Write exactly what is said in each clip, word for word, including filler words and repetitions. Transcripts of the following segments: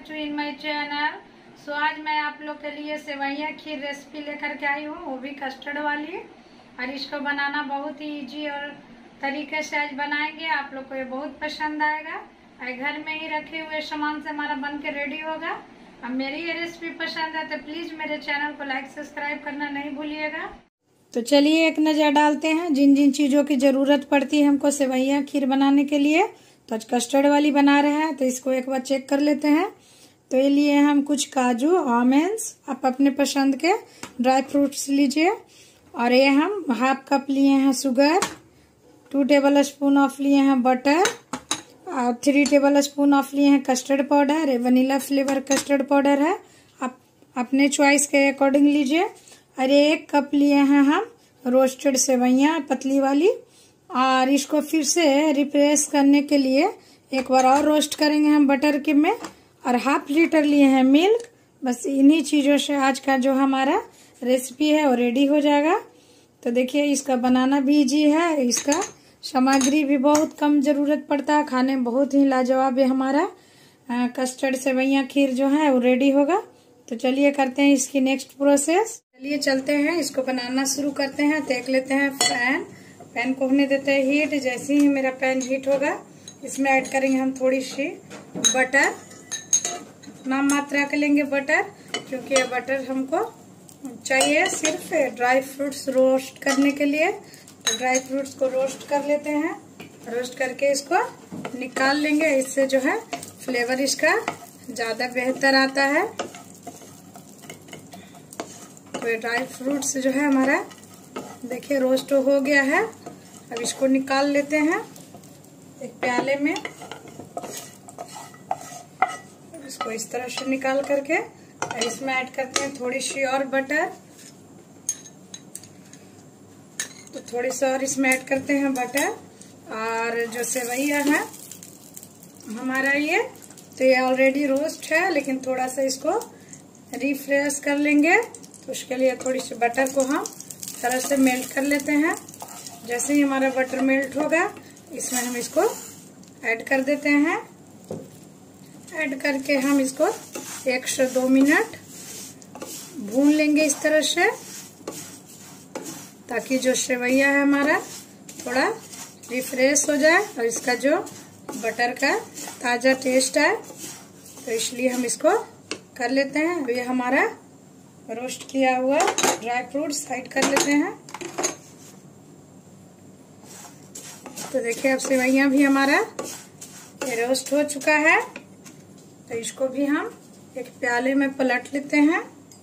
To in my channel. So आज मैं आप लोग के लिए सेवइयाँ खीर रेसिपी लेकर के आई हूँ, वो भी कस्टर्ड वाली। और इसको बनाना बहुत ही इजी और तरीके से आज बनाएंगे, आप लोग को ये बहुत पसंद आएगा। और घर में ही रखे हुए सामान से हमारा बन के रेडी होगा। अब मेरी ये रेसिपी पसंद है तो प्लीज मेरे चैनल को लाइक सब्सक्राइब करना नहीं भूलिएगा। तो चलिए एक नजर डालते हैं जिन जिन चीजों की जरूरत पड़ती है हमको सेवइयाँ खीर बनाने के लिए। तो आज कस्टर्ड वाली बना रहे हैं तो इसको एक बार चेक कर लेते हैं। तो ये लिए हम कुछ काजू, आमंड्स, आप अपने पसंद के ड्राई फ्रूट्स लीजिए। और ये हम हाफ कप लिए हैं sugar, two tablespoon of लिए हैं बटर, और थ्री टेबल स्पून ऑफ लिए हैं कस्टर्ड पाउडर। ये वनीला फ्लेवर कस्टर्ड पाउडर है, आप अपने चॉइस के अकॉर्डिंग लीजिए। और ये एक कप लिए हैं हम रोस्टेड सेवइयाँ पतली वाली, और इसको फिर से रिफ्रेश करने के लिए एक बार और रोस्ट करेंगे हम बटर के में। और हाफ लीटर लिए हैं मिल्क। बस इन्हीं चीजों से आज का जो हमारा रेसिपी है वो रेडी हो जाएगा। तो देखिए इसका बनाना भी इजी है, इसका सामग्री भी बहुत कम जरूरत पड़ता है, खाने में बहुत ही लाजवाब है हमारा कस्टर्ड सेवइयाँ खीर जो है वो रेडी होगा। तो चलिए करते हैं इसकी नेक्स्ट प्रोसेस। चलिए चलते हैं इसको बनाना शुरू करते हैं। देख लेते हैं पैन पैन को होने देते हैं हीट। जैसे ही मेरा पैन हीट होगा इसमें ऐड करेंगे हम थोड़ी सी बटर, नाम मात्रा के लेंगे बटर, क्योंकि ये बटर हमको चाहिए सिर्फ ड्राई फ्रूट्स रोस्ट करने के लिए। तो ड्राई फ्रूट्स को रोस्ट कर लेते हैं। रोस्ट करके इसको निकाल लेंगे, इससे जो है फ्लेवर इसका ज्यादा बेहतर आता है। तो ये ड्राई फ्रूट्स जो है हमारा देखिए रोस्ट हो गया है। अब इसको निकाल लेते हैं एक प्याले में। इसको इस तरह से निकाल करके और इसमें ऐड करते हैं थोड़ी सी और बटर। तो थोड़ी सी और इसमें ऐड करते हैं बटर। और जो सेवइयाँ है हमारा ये तो ये ऑलरेडी रोस्ट है, लेकिन थोड़ा सा इसको रिफ्रेश कर लेंगे। तो उसके लिए थोड़ी सी बटर को हम तरह से मेल्ट कर लेते हैं। जैसे ही हमारा बटर मेल्ट होगा इसमें हम इसको ऐड कर देते हैं। ऐड करके हम इसको एक से दो मिनट भून लेंगे इस तरह से, ताकि जो सेवइयाँ है हमारा थोड़ा रिफ्रेश हो जाए और इसका जो बटर का ताज़ा टेस्ट है। तो इसलिए हम इसको कर लेते हैं। अब ये हमारा रोस्ट किया हुआ ड्राई फ्रूट साइड कर लेते हैं। तो देखिए अब सेवइयाँ भी हमारा ये रोस्ट हो चुका है। तो इसको भी हम एक प्याले में पलट लेते हैं।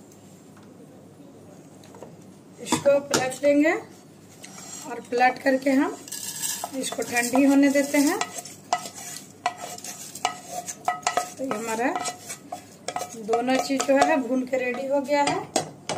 इसको पलट लेंगे और पलट करके हम इसको ठंडी होने देते हैं। तो ये हमारा दोनों चीज जो है भून के रेडी हो गया है।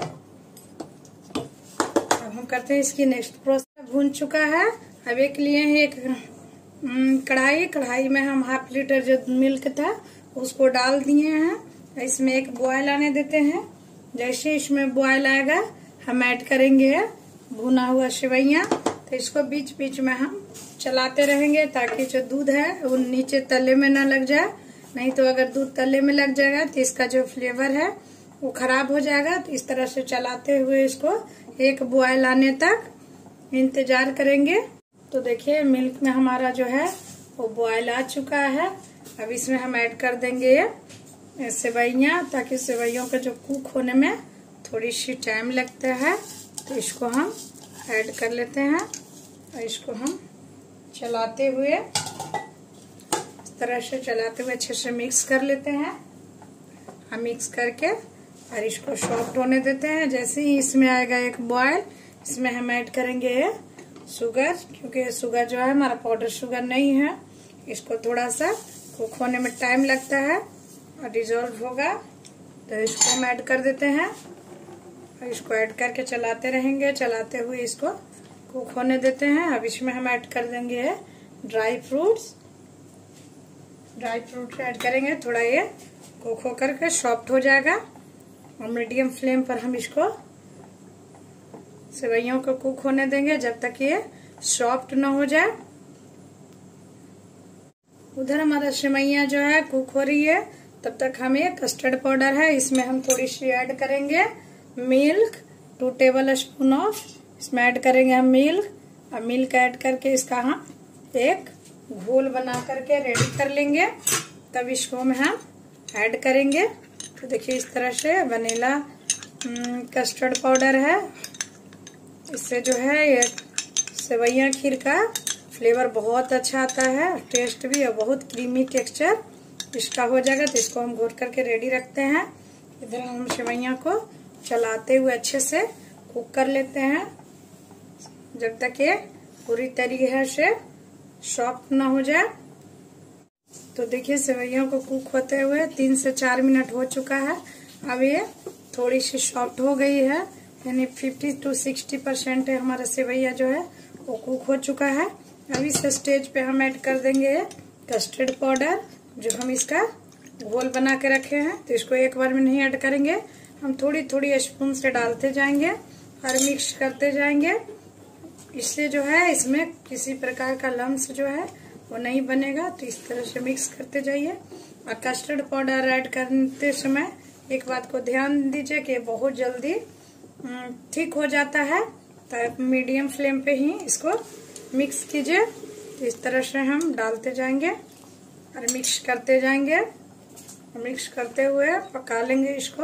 अब हम करते हैं इसकी नेक्स्ट प्रोसेस। भून चुका है। अब एक लिए हैं एक कढ़ाई कढ़ाई में हम हाफ लीटर जो मिल्क था उसको डाल दिए हैं। इसमें एक बॉयल आने देते हैं। जैसे इसमें बॉयल आएगा हम ऐड करेंगे भुना हुआ सेवइयाँ। तो इसको बीच बीच में हम चलाते रहेंगे ताकि जो दूध है वो नीचे तले में ना लग जाए। नहीं तो अगर दूध तले में लग जाएगा तो इसका जो फ्लेवर है वो खराब हो जाएगा। तो इस तरह से चलाते हुए इसको एक बॉयल आने तक इंतजार करेंगे। तो देखिए मिल्क में हमारा जो है वो बॉयल आ चुका है। अब इसमें हम ऐड कर देंगे सेवइयाँ, ताकि सेवइयों का जो कुक होने में थोड़ी सी टाइम लगता है। तो इसको हम ऐड कर लेते हैं और इसको हम चलाते हुए इस तरह से चलाते हुए अच्छे से मिक्स कर लेते हैं। हम मिक्स करके और इसको सॉफ्ट होने देते हैं। जैसे ही इसमें आएगा एक बॉयल, इसमें हम ऐड करेंगे शुगर, क्योंकि शुगर जो है हमारा पाउडर शुगर नहीं है। इसको थोड़ा सा कुक होने में टाइम लगता है और डिजोल्व होगा। तो इसको हम ऐड कर देते हैं और इसको ऐड करके चलाते रहेंगे। चलाते हुए इसको कुक होने देते हैं। अब इसमें हम ऐड कर देंगे dry fruits. Dry fruits add करेंगे, थोड़ा ये कुक हो करके सॉफ्ट हो जाएगा। और मीडियम फ्लेम पर हम इसको सेवइयों को कुक होने देंगे जब तक ये सॉफ्ट ना हो जाए। उधर हमारा सेवइयाँ जो है कुक हो रही है तब तक हम ये कस्टर्ड पाउडर है इसमें हम थोड़ी सी ऐड करेंगे milk, two tablespoon of इसमें ऐड करेंगे हम मिल्क। और मिल्क ऐड करके इसका हम एक घोल बना करके रेडी कर लेंगे। तब इसको में हम ऐड करेंगे। तो देखिए इस तरह से वनीला कस्टर्ड पाउडर है। इससे जो है ये सेवइयाँ खीर का फ्लेवर बहुत अच्छा आता है, टेस्ट भी और बहुत क्रीमी टेक्सचर इसका हो जाएगा। तो इसको हम घोट करके रेडी रखते हैं। इधर हम सेवइयाँ को चलाते हुए अच्छे से कुक कर लेते हैं जब तक ये पूरी तरीके से सॉफ्ट ना हो जाए। तो देखिए सेवइयों को कुक होते हुए तीन से चार मिनट हो चुका है। अब ये थोड़ी सी सॉफ्ट हो गई है, यानी फिफ्टी टू सिक्सटी परसेंट हमारा सेवइया जो है वो कुक हो चुका है। अब इस स्टेज पे हम ऐड कर देंगे कस्टर्ड पाउडर जो हम इसका घोल बना के रखे हैं। तो इसको एक बार में नहीं ऐड करेंगे, हम थोड़ी थोड़ी स्पून से डालते जाएंगे और मिक्स करते जाएंगे। इससे जो है इसमें किसी प्रकार का लम्स जो है वो नहीं बनेगा। तो इस तरह से मिक्स करते जाइए। और कस्टर्ड पाउडर ऐड करते समय एक बात को ध्यान दीजिए कि बहुत जल्दी ठीक हो जाता है। तो मीडियम फ्लेम पे ही इसको मिक्स कीजिए। तो इस तरह से हम डालते जाएंगे और मिक्स करते जाएंगे। मिक्स करते हुए पका लेंगे इसको।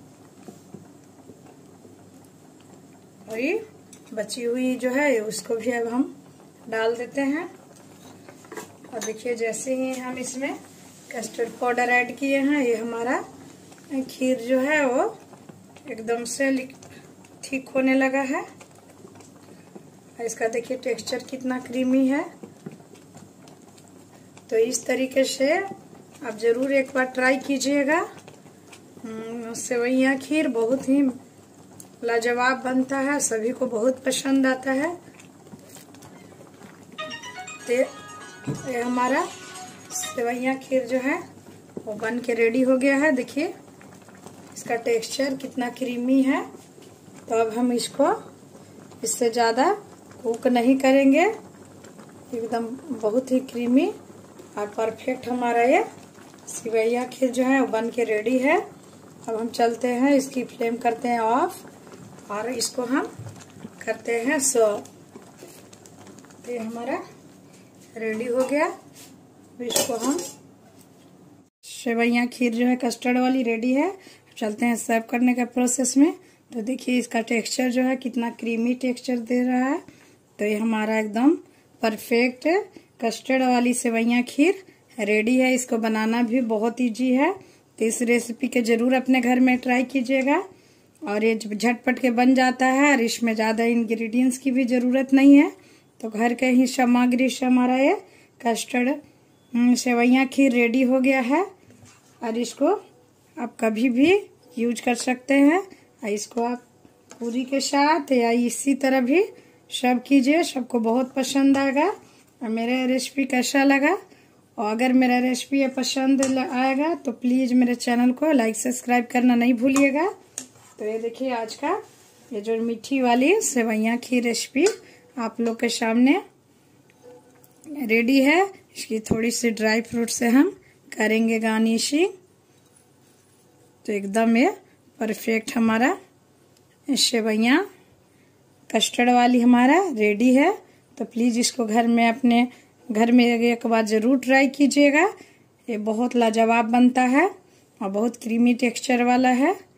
और ये बची हुई जो है उसको भी अब हम डाल देते हैं। और देखिए जैसे ही हम इसमें कस्टर्ड पाउडर ऐड किए हैं ये हमारा खीर जो है वो एकदम से ठीक होने लगा है। इसका देखिए टेक्सचर कितना क्रीमी है। तो इस तरीके से आप जरूर एक बार ट्राई कीजिएगा। सेवइयाँ खीर बहुत ही लाजवाब बनता है, सभी को बहुत पसंद आता है। तो ये हमारा सेवइयाँ खीर जो है वो बन के रेडी हो गया है। देखिए इसका टेक्सचर कितना क्रीमी है। तो अब हम इसको इससे ज़्यादा कुक नहीं करेंगे, एकदम बहुत ही क्रीमी और परफेक्ट हमारा ये सेवइयाँ खीर जो है वो बन के रेडी है। अब हम चलते हैं, इसकी फ्लेम करते हैं ऑफ और इसको हम करते हैं सर्व। तो ये हमारा रेडी हो गया। इसको हम सेवइयाँ खीर जो है कस्टर्ड वाली रेडी है। चलते हैं सर्व करने का प्रोसेस में। तो देखिए इसका टेक्सचर जो है कितना क्रीमी टेक्सचर दे रहा है। तो ये हमारा एकदम परफेक्ट कस्टर्ड वाली सेवइयाँ खीर रेडी है। इसको बनाना भी बहुत इजी है। तो इस रेसिपी के जरूर अपने घर में ट्राई कीजिएगा। और ये झटपट के बन जाता है और इसमें ज़्यादा इंग्रेडिएंट्स की भी ज़रूरत नहीं है। तो घर के ही सामग्री से हमारा ये कस्टर्ड सेवइयाँ खीर रेडी हो गया है। और इसको आप कभी भी यूज कर सकते हैं। और इसको आप पूरी के साथ या इसी तरह भी सर्व कीजिए, सबको बहुत पसंद आएगा। और मेरा रेसिपी कैसा लगा, और अगर मेरा रेसिपी पसंद आएगा तो प्लीज़ मेरे चैनल को लाइक सब्सक्राइब करना नहीं भूलिएगा। तो ये देखिए आज का ये जो मीठी वाली सेवइयाँ खीर रेसिपी आप लोग के सामने रेडी है। इसकी थोड़ी सी ड्राई फ्रूट से हम करेंगे गार्निशिंग। तो एकदम ये परफेक्ट हमारा सेवइयाँ कस्टर्ड वाली हमारा रेडी है। तो प्लीज़ इसको घर में अपने घर में एक बार ज़रूर ट्राई कीजिएगा। ये बहुत लाजवाब बनता है और बहुत क्रीमी टेक्सचर वाला है।